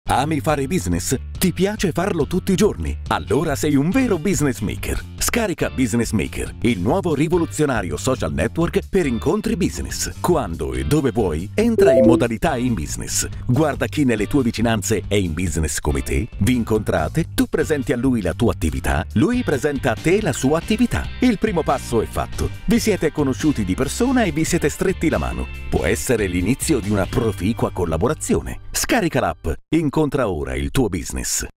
Ami fare business? Ti piace farlo tutti i giorni? Allora sei un vero business maker. Scarica Business Maker, il nuovo rivoluzionario social network per incontri business. Quando e dove vuoi, entra in modalità in business. Guarda chi nelle tue vicinanze è in business come te, vi incontrate, tu presenti a lui la tua attività, lui presenta a te la sua attività. Il primo passo è fatto. Vi siete conosciuti di persona e vi siete stretti la mano. Può essere l'inizio di una proficua collaborazione. Scarica l'app, incontra ora il tuo business.